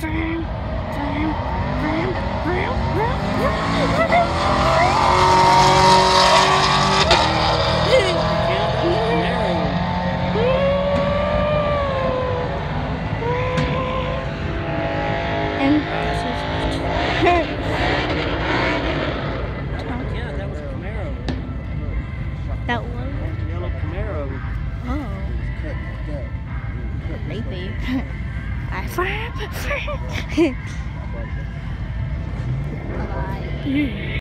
Yeah, that was a Cumaro. That was? Yellow Cumaro. Oh. Maybe. Bye-bye.